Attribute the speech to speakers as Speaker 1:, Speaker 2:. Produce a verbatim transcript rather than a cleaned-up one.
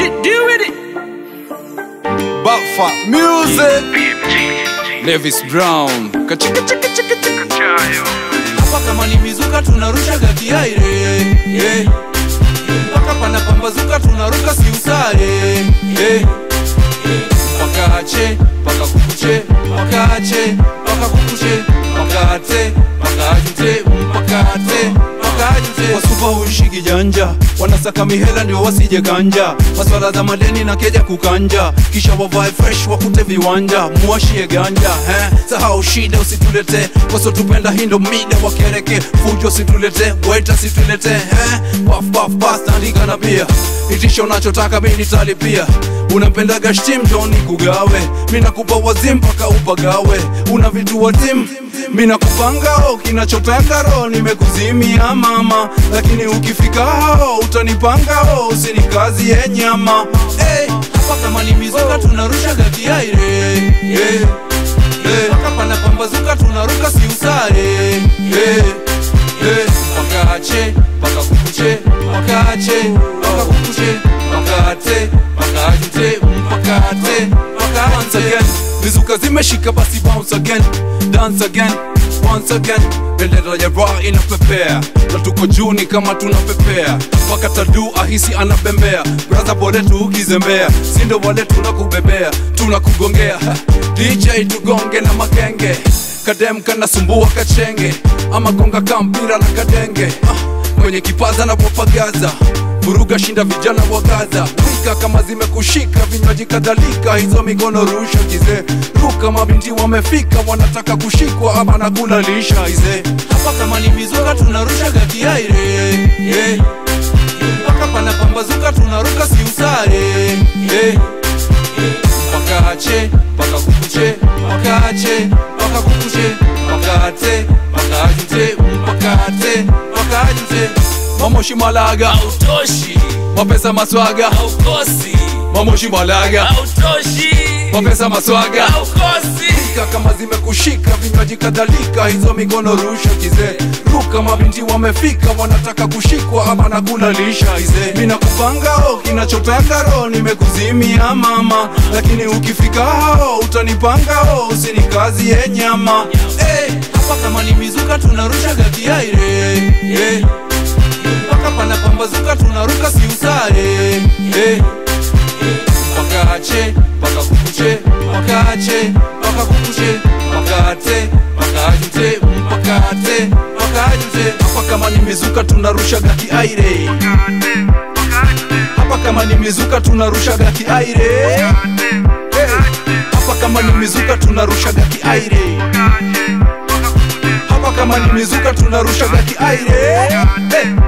Speaker 1: Deal with it.
Speaker 2: Bafa Music Levis Brown Kachaa.
Speaker 3: Hapa kama ni mizuka tunarusha gakiaire, yeah. Paka pana pambazuka tunaruka si usare, yeah. Pakache, paka kukuche, pakache, paka kukuche, pakate, pakajute, pakate, pakajute. Wasupa ushiki janja, wanasaka mihela ndio wasije kanja. Maswala za madeni na keja kukanja, kisha wavae fresh wakute viwanja. Muashie ganja, eh? Sahau shida usitulete, waso tupenda hindo mida wakereke. Fujo situlete, waita situlete, eh? Puff puff pasta ndika na pia, itisho unachotaka mimi talipia. Unapenda gashtim Johnny kugawe, mina kupa wazim paka upagawe. Una vitu wazim, mina kupanga ho, kinachotaka ro nimekuzimia mama. Lakini ukifika ho, utanipanga ho, usinikazi ye nyama. Hey, hapa kama ni mizuka tunarusha gakiaire, yeah. Hey, paka pana pambazuka tunaruka si usare, yeah. Hey, pakache, paka kukuche, pakache, paka kukuche, pakate, pakajute, pakate, pakate. Once again, mizuka zimeshika basi bounce again, dance again, once again. Bendera ya raha inapepea, na tuko juni kama tunapepea. Wakata du ahisi anabembea, braza bole tu ukizembea. Sindo wale tunakubebea, tunakugongea. D J tugonge na makenge, kadem kana sumbua kachenge. Ama gonga kampira na kadenge, ah, kwenye kipaza na popagaza. Vuruga shinda vijana wa Gaza. Wika kama zimekushika vinywaji kadhalika, hizo mikono rusha kize. Ruka mabinti wamefika, wanataka kushikwa ama na kulalisha ize. Hapa kama ni mizuka tunarusha gakiaire, yeah. Paka pana pambazuka tunaruka si usare, yeah. Pakache, paka kukuche, pakache, paka kukuche, pakate, pakajute, pakate, pakajute. Mamoshi malaga
Speaker 1: Autoshi.
Speaker 3: mapesa maswaga
Speaker 1: Aukosi.
Speaker 3: Mamoshi malaga
Speaker 1: Autoshi.
Speaker 3: mapesa maswaga
Speaker 1: Aukosi.
Speaker 3: Ruka kama zimekushika vinywaji kadhalika, hizo mikono rusha kize. Ruka mabinti wamefika, wanataka kushikwa ama na kulalisha ize. Mina kupanga ho, kinachotaka ro nimekuzimia mama. Lakini ukifika ho, utanipanga ho, usinikazi ye nyama. Hey, hapa kama ni mizuka tunarusha gakiaire, yeah. Paka pana pambazuka tunaruka si usare, yeah. Pakache, paka kukuche, pakache, paka kukuche, pakate, pakajute, pakate, pakajute. Hapa kama ni mizuka tunarusha gakiaire, hapa kama ni mizuka tunarusha gakiaire, hey. Hapa kama ni mizuka tunarusha gakiaire, hapa kama ni mizuka tunarusha gakiaire, hey.